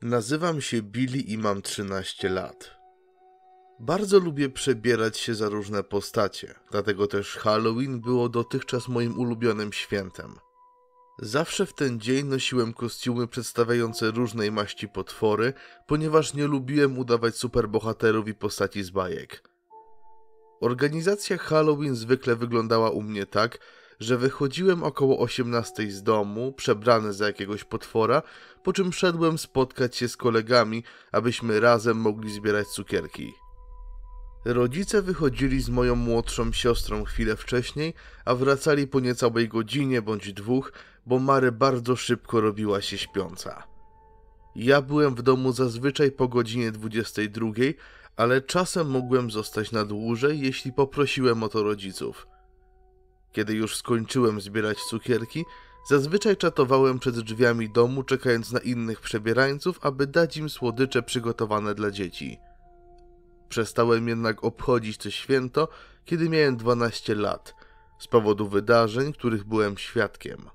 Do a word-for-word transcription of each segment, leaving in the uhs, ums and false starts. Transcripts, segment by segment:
Nazywam się Billy i mam trzynaście lat. Bardzo lubię przebierać się za różne postacie, dlatego też Halloween było dotychczas moim ulubionym świętem. Zawsze w ten dzień nosiłem kostiumy przedstawiające różnej maści potwory, ponieważ nie lubiłem udawać superbohaterów i postaci z bajek. Organizacja Halloween zwykle wyglądała u mnie tak, że wychodziłem około osiemnastej z domu, przebrany za jakiegoś potwora, po czym szedłem spotkać się z kolegami, abyśmy razem mogli zbierać cukierki. Rodzice wychodzili z moją młodszą siostrą chwilę wcześniej, a wracali po niecałej godzinie bądź dwóch, bo Mary bardzo szybko robiła się śpiąca. Ja byłem w domu zazwyczaj po godzinie dwudziestej drugiej, ale czasem mogłem zostać na dłużej, jeśli poprosiłem o to rodziców. Kiedy już skończyłem zbierać cukierki, zazwyczaj czatowałem przed drzwiami domu, czekając na innych przebierańców, aby dać im słodycze przygotowane dla dzieci. Przestałem jednak obchodzić to święto, kiedy miałem dwanaście lat, z powodu wydarzeń, których byłem świadkiem.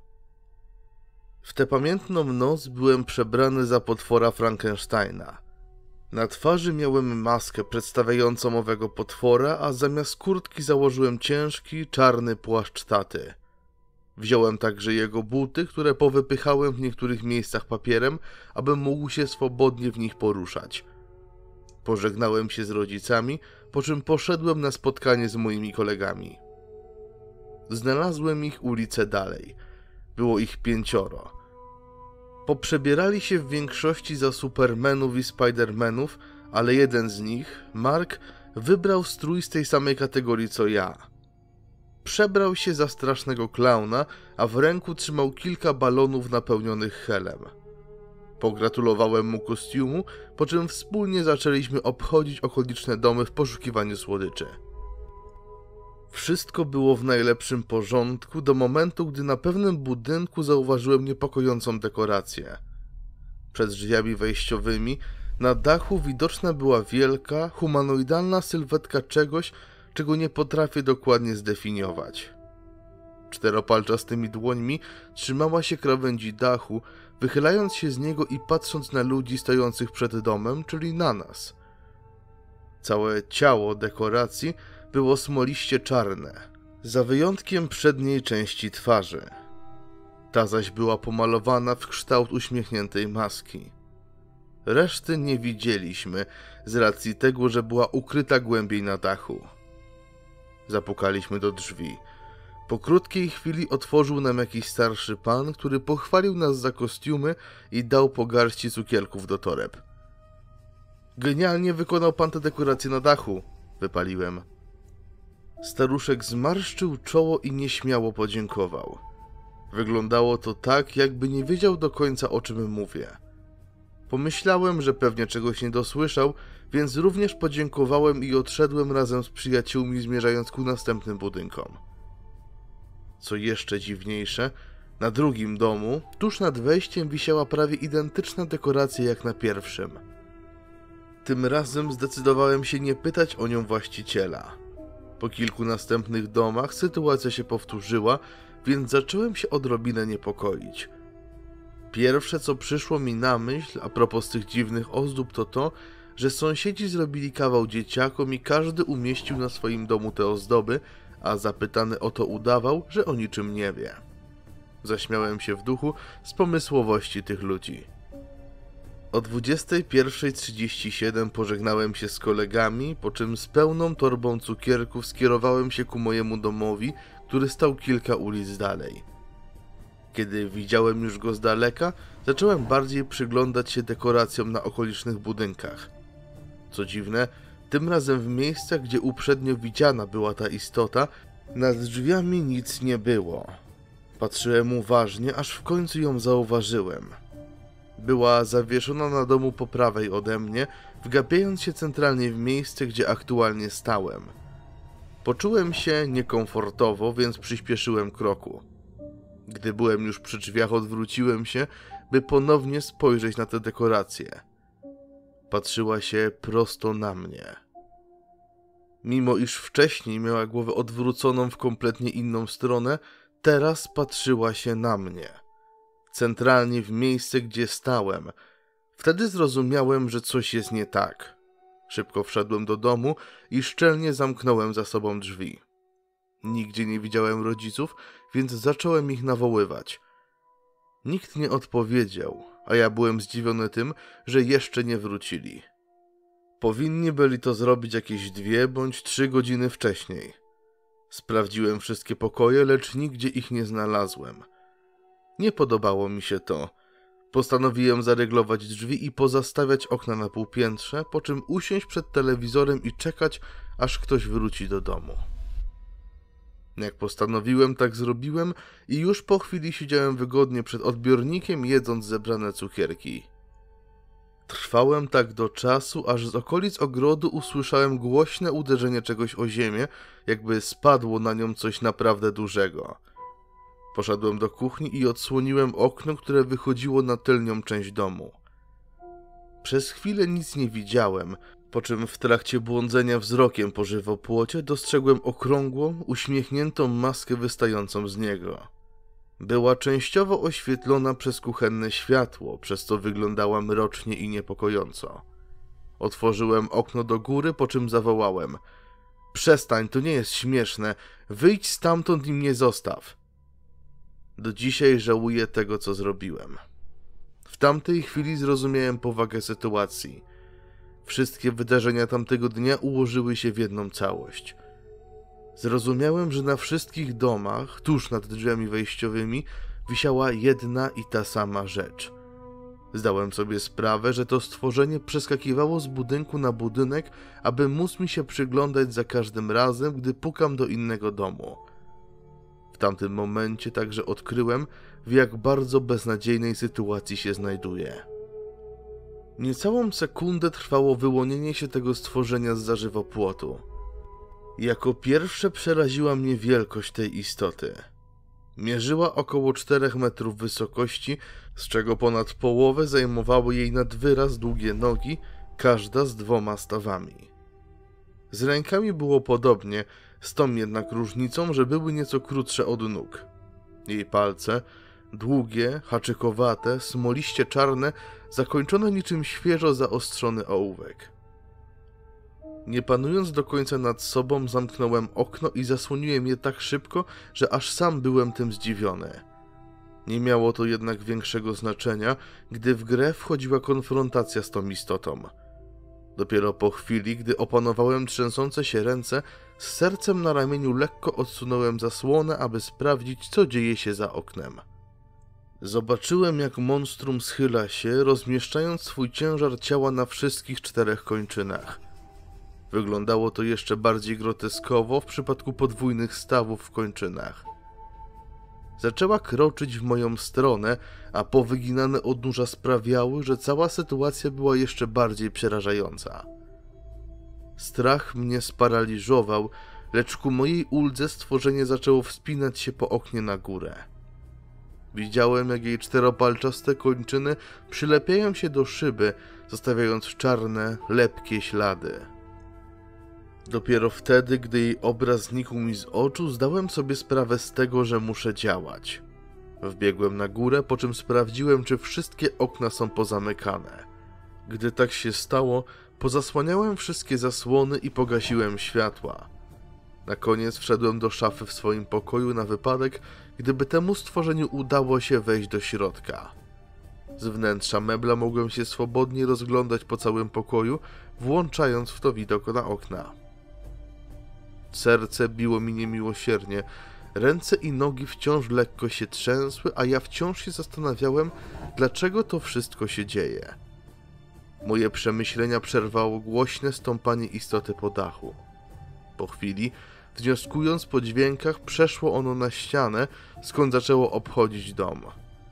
W tę pamiętną noc byłem przebrany za potwora Frankensteina. Na twarzy miałem maskę przedstawiającą owego potwora, a zamiast kurtki założyłem ciężki, czarny płaszcz taty. Wziąłem także jego buty, które powypychałem w niektórych miejscach papierem, abym mógł się swobodnie w nich poruszać. Pożegnałem się z rodzicami, po czym poszedłem na spotkanie z moimi kolegami. Znalazłem ich ulicę dalej. Było ich pięcioro. Poprzebierali się w większości za Supermanów i Spidermanów, ale jeden z nich, Mark, wybrał strój z tej samej kategorii co ja. Przebrał się za strasznego klauna, a w ręku trzymał kilka balonów napełnionych helem. Pogratulowałem mu kostiumu, po czym wspólnie zaczęliśmy obchodzić okoliczne domy w poszukiwaniu słodyczy. Wszystko było w najlepszym porządku do momentu, gdy na pewnym budynku zauważyłem niepokojącą dekorację. Przed drzwiami wejściowymi na dachu widoczna była wielka, humanoidalna sylwetka czegoś, czego nie potrafię dokładnie zdefiniować. Czteropalczastymi dłońmi trzymała się krawędzi dachu, wychylając się z niego i patrząc na ludzi stojących przed domem, czyli na nas. Całe ciało dekoracji było smoliście czarne, za wyjątkiem przedniej części twarzy. Ta zaś była pomalowana w kształt uśmiechniętej maski. Reszty nie widzieliśmy, z racji tego, że była ukryta głębiej na dachu. Zapukaliśmy do drzwi. Po krótkiej chwili otworzył nam jakiś starszy pan, który pochwalił nas za kostiumy i dał po garści cukierków do toreb. Genialnie wykonał pan tę dekorację na dachu, wypaliłem. Staruszek zmarszczył czoło i nieśmiało podziękował. Wyglądało to tak, jakby nie wiedział do końca, o czym mówię. Pomyślałem, że pewnie czegoś nie dosłyszał, więc również podziękowałem i odszedłem razem z przyjaciółmi, zmierzając ku następnym budynkom. Co jeszcze dziwniejsze, na drugim domu, tuż nad wejściem wisiała prawie identyczna dekoracja jak na pierwszym. Tym razem zdecydowałem się nie pytać o nią właściciela. Po kilku następnych domach sytuacja się powtórzyła, więc zacząłem się odrobinę niepokoić. Pierwsze, co przyszło mi na myśl a propos tych dziwnych ozdób, to to, że sąsiedzi zrobili kawał dzieciakom i każdy umieścił na swoim domu te ozdoby, a zapytany o to udawał, że o niczym nie wie. Zaśmiałem się w duchu z pomysłowości tych ludzi. O dwudziestej pierwszej trzydzieści siedem pożegnałem się z kolegami, po czym z pełną torbą cukierków skierowałem się ku mojemu domowi, który stał kilka ulic dalej. Kiedy widziałem już go z daleka, zacząłem bardziej przyglądać się dekoracjom na okolicznych budynkach. Co dziwne, tym razem w miejscach, gdzie uprzednio widziana była ta istota, nad drzwiami nic nie było. Patrzyłem uważnie, aż w końcu ją zauważyłem. Była zawieszona na domu po prawej ode mnie, wgapiając się centralnie w miejsce, gdzie aktualnie stałem. Poczułem się niekomfortowo, więc przyspieszyłem kroku. Gdy byłem już przy drzwiach, odwróciłem się, by ponownie spojrzeć na tę dekorację. Patrzyła się prosto na mnie. Mimo iż wcześniej miała głowę odwróconą w kompletnie inną stronę, teraz patrzyła się na mnie. Centralnie w miejsce, gdzie stałem, Wtedy zrozumiałem, że coś jest nie tak. Szybko wszedłem do domu i szczelnie zamknąłem za sobą drzwi. Nigdzie nie widziałem rodziców, więc zacząłem ich nawoływać. Nikt nie odpowiedział, a ja byłem zdziwiony tym, że jeszcze nie wrócili. Powinni byli to zrobić jakieś dwie bądź trzy godziny wcześniej. Sprawdziłem wszystkie pokoje, lecz nigdzie ich nie znalazłem. Nie podobało mi się to. Postanowiłem zaryglować drzwi i pozastawiać okna na półpiętrze, po czym usiąść przed telewizorem i czekać, aż ktoś wróci do domu. Jak postanowiłem, tak zrobiłem i już po chwili siedziałem wygodnie przed odbiornikiem, jedząc zebrane cukierki. Trwałem tak do czasu, aż z okolic ogrodu usłyszałem głośne uderzenie czegoś o ziemię, jakby spadło na nią coś naprawdę dużego. Poszedłem do kuchni i odsłoniłem okno, które wychodziło na tylnią część domu. Przez chwilę nic nie widziałem, po czym w trakcie błądzenia wzrokiem po żywopłocie dostrzegłem okrągłą, uśmiechniętą maskę wystającą z niego. Była częściowo oświetlona przez kuchenne światło, przez co wyglądała mrocznie i niepokojąco. Otworzyłem okno do góry, po czym zawołałem: „Przestań, to nie jest śmieszne, wyjdź stamtąd i mnie zostaw”. Do dzisiaj żałuję tego, co zrobiłem. W tamtej chwili zrozumiałem powagę sytuacji. Wszystkie wydarzenia tamtego dnia ułożyły się w jedną całość. Zrozumiałem, że na wszystkich domach, tuż nad drzwiami wejściowymi, wisiała jedna i ta sama rzecz. Zdałem sobie sprawę, że to stworzenie przeskakiwało z budynku na budynek, aby móc mi się przyglądać za każdym razem, gdy pukam do innego domu. W tamtym momencie także odkryłem, w jak bardzo beznadziejnej sytuacji się znajduję. Niecałą sekundę trwało wyłonienie się tego stworzenia z żywopłotu. Jako pierwsze przeraziła mnie wielkość tej istoty. Mierzyła około czterech metrów wysokości, z czego ponad połowę zajmowały jej nad wyraz długie nogi, każda z dwoma stawami. Z rękami było podobnie, z tą jednak różnicą, że były nieco krótsze od nóg. Jej palce, długie, haczykowate, smoliście czarne, zakończone niczym świeżo zaostrzony ołówek. Nie panując do końca nad sobą, zamknąłem okno i zasłoniłem je tak szybko, że aż sam byłem tym zdziwiony. Nie miało to jednak większego znaczenia, gdy w grę wchodziła konfrontacja z tą istotą. Dopiero po chwili, gdy opanowałem trzęsące się ręce, z sercem na ramieniu lekko odsunąłem zasłonę, aby sprawdzić, co dzieje się za oknem. Zobaczyłem, jak monstrum schyla się, rozmieszczając swój ciężar ciała na wszystkich czterech kończynach. Wyglądało to jeszcze bardziej groteskowo w przypadku podwójnych stawów w kończynach. Zaczęła kroczyć w moją stronę, a powyginane odnóża sprawiały, że cała sytuacja była jeszcze bardziej przerażająca. Strach mnie sparaliżował, lecz ku mojej uldze stworzenie zaczęło wspinać się po oknie na górę. Widziałem, jak jej czteropalczaste kończyny przylepiają się do szyby, zostawiając czarne, lepkie ślady. Dopiero wtedy, gdy jej obraz znikł mi z oczu, zdałem sobie sprawę z tego, że muszę działać. Wbiegłem na górę, po czym sprawdziłem, czy wszystkie okna są pozamykane. Gdy tak się stało, pozasłaniałem wszystkie zasłony i pogasiłem światła. Na koniec wszedłem do szafy w swoim pokoju na wypadek, gdyby temu stworzeniu udało się wejść do środka. Z wnętrza mebla mogłem się swobodnie rozglądać po całym pokoju, włączając w to widok na okna. Serce biło mi niemiłosiernie, ręce i nogi wciąż lekko się trzęsły, a ja wciąż się zastanawiałem, dlaczego to wszystko się dzieje. Moje przemyślenia przerwało głośne stąpanie istoty po dachu. Po chwili, wnioskując po dźwiękach, przeszło ono na ścianę, skąd zaczęło obchodzić dom.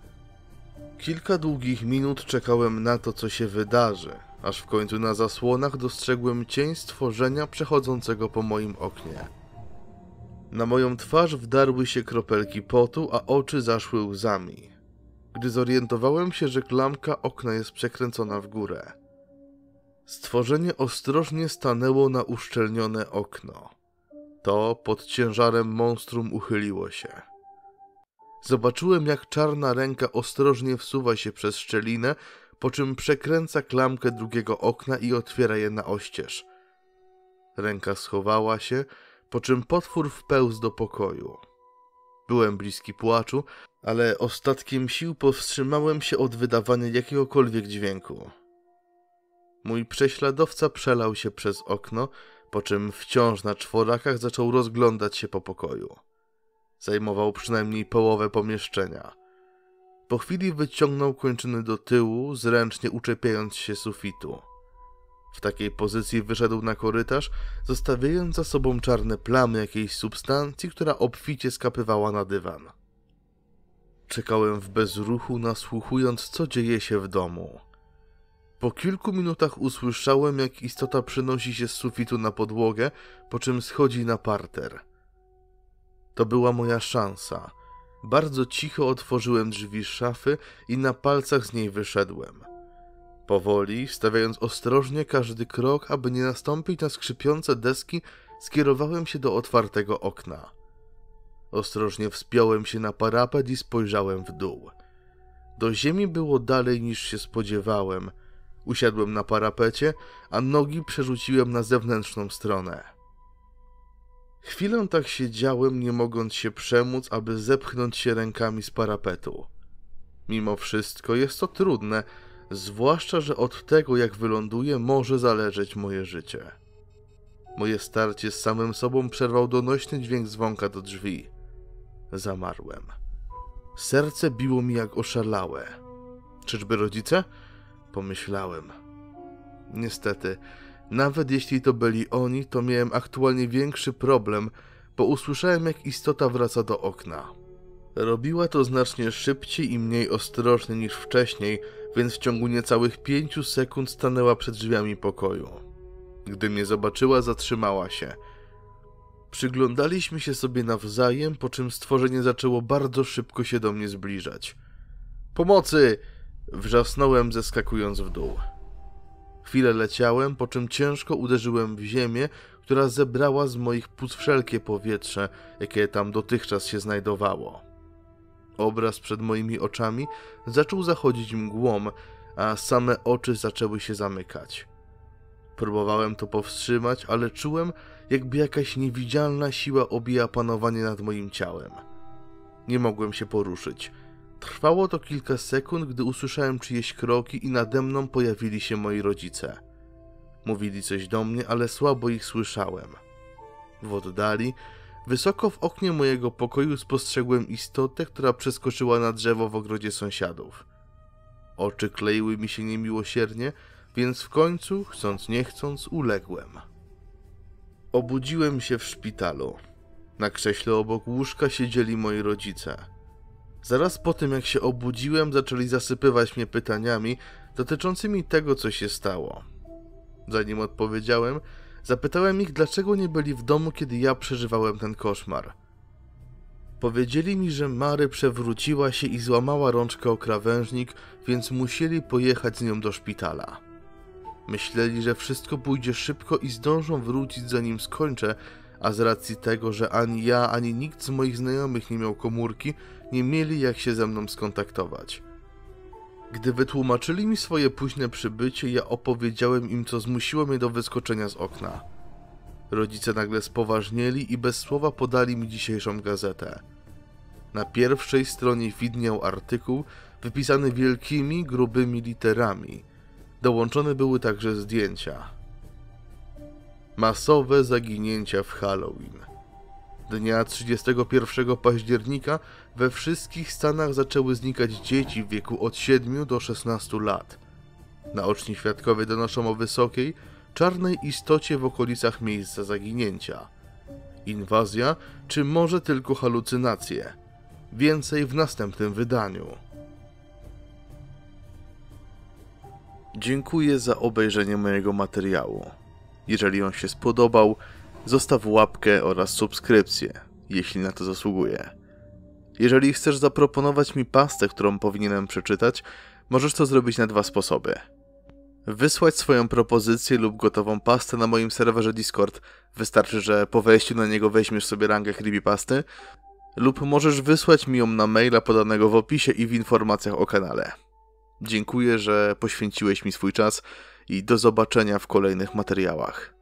Kilka długich minut czekałem na to, co się wydarzy, aż w końcu na zasłonach dostrzegłem cień stworzenia przechodzącego po moim oknie. Na moją twarz wdarły się kropelki potu, a oczy zaszły łzami, gdy zorientowałem się, że klamka okna jest przekręcona w górę. Stworzenie ostrożnie stanęło na uszczelnione okno. To pod ciężarem monstrum uchyliło się. Zobaczyłem, jak czarna ręka ostrożnie wsuwa się przez szczelinę, po czym przekręca klamkę drugiego okna i otwiera je na oścież. Ręka schowała się, po czym potwór wpełzł do pokoju. Byłem bliski płaczu, ale ostatkiem sił powstrzymałem się od wydawania jakiegokolwiek dźwięku. Mój prześladowca przelał się przez okno, po czym wciąż na czworakach zaczął rozglądać się po pokoju. Zajmował przynajmniej połowę pomieszczenia. Po chwili wyciągnął kończyny do tyłu, zręcznie uczepiając się sufitu. W takiej pozycji wyszedł na korytarz, zostawiając za sobą czarne plamy jakiejś substancji, która obficie skapywała na dywan. Czekałem w bezruchu, nasłuchując, co dzieje się w domu. Po kilku minutach usłyszałem, jak istota przenosi się z sufitu na podłogę, po czym schodzi na parter. To była moja szansa. Bardzo cicho otworzyłem drzwi szafy i na palcach z niej wyszedłem. Powoli, stawiając ostrożnie każdy krok, aby nie nastąpić na skrzypiące deski, skierowałem się do otwartego okna. Ostrożnie wspiąłem się na parapet i spojrzałem w dół. Do ziemi było dalej niż się spodziewałem. Usiadłem na parapecie, a nogi przerzuciłem na zewnętrzną stronę. Chwilę tak siedziałem, nie mogąc się przemóc, aby zepchnąć się rękami z parapetu. Mimo wszystko jest to trudne, zwłaszcza, że od tego, jak wyląduję, może zależeć moje życie. Moje starcie z samym sobą przerwał donośny dźwięk dzwonka do drzwi. Zamarłem. Serce biło mi jak oszalałe. Czyżby rodzice? Pomyślałem. Niestety, nawet jeśli to byli oni, to miałem aktualnie większy problem, bo usłyszałem, jak istota wraca do okna. Robiła to znacznie szybciej i mniej ostrożnie niż wcześniej, więc w ciągu niecałych pięciu sekund stanęła przed drzwiami pokoju. Gdy mnie zobaczyła, zatrzymała się. Przyglądaliśmy się sobie nawzajem, po czym stworzenie zaczęło bardzo szybko się do mnie zbliżać. Pomocy! Wrzasnąłem, zeskakując w dół. Chwilę leciałem, po czym ciężko uderzyłem w ziemię, która zebrała z moich płuc wszelkie powietrze, jakie tam dotychczas się znajdowało. Obraz przed moimi oczami zaczął zachodzić mgłą, a same oczy zaczęły się zamykać. Próbowałem to powstrzymać, ale czułem, jakby jakaś niewidzialna siła objęła panowanie nad moim ciałem. Nie mogłem się poruszyć. Trwało to kilka sekund, gdy usłyszałem czyjeś kroki i nade mną pojawili się moi rodzice. Mówili coś do mnie, ale słabo ich słyszałem. W oddali, wysoko w oknie mojego pokoju spostrzegłem istotę, która przeskoczyła na drzewo w ogrodzie sąsiadów. Oczy kleiły mi się niemiłosiernie, więc w końcu, chcąc nie chcąc, uległem. Obudziłem się w szpitalu. Na krześle obok łóżka siedzieli moi rodzice. Zaraz po tym, jak się obudziłem, zaczęli zasypywać mnie pytaniami dotyczącymi tego, co się stało. Zanim odpowiedziałem, zapytałem ich, dlaczego nie byli w domu, kiedy ja przeżywałem ten koszmar. Powiedzieli mi, że Mary przewróciła się i złamała rączkę o krawężnik, więc musieli pojechać z nią do szpitala. Myśleli, że wszystko pójdzie szybko i zdążą wrócić, zanim skończę, a z racji tego, że ani ja, ani nikt z moich znajomych nie miał komórki, nie mieli jak się ze mną skontaktować. Gdy wytłumaczyli mi swoje późne przybycie, ja opowiedziałem im, co zmusiło mnie do wyskoczenia z okna. Rodzice nagle spoważnieli i bez słowa podali mi dzisiejszą gazetę. Na pierwszej stronie widniał artykuł wypisany wielkimi, grubymi literami. Dołączone były także zdjęcia. Masowe zaginięcia w Halloween. Dnia trzydziestego pierwszego października we wszystkich Stanach zaczęły znikać dzieci w wieku od siedmiu do szesnastu lat. Naoczni świadkowie donoszą o wysokiej, czarnej istocie w okolicach miejsca zaginięcia. Inwazja, czy może tylko halucynacje? Więcej w następnym wydaniu. Dziękuję za obejrzenie mojego materiału. Jeżeli on się spodobał, zostaw łapkę oraz subskrypcję, jeśli na to zasługuje. Jeżeli chcesz zaproponować mi pastę, którą powinienem przeczytać, możesz to zrobić na dwa sposoby. Wysłać swoją propozycję lub gotową pastę na moim serwerze Discord. Wystarczy, że po wejściu na niego weźmiesz sobie rangę creepypasty, lub możesz wysłać mi ją na maila podanego w opisie i w informacjach o kanale. Dziękuję, że poświęciłeś mi swój czas i do zobaczenia w kolejnych materiałach.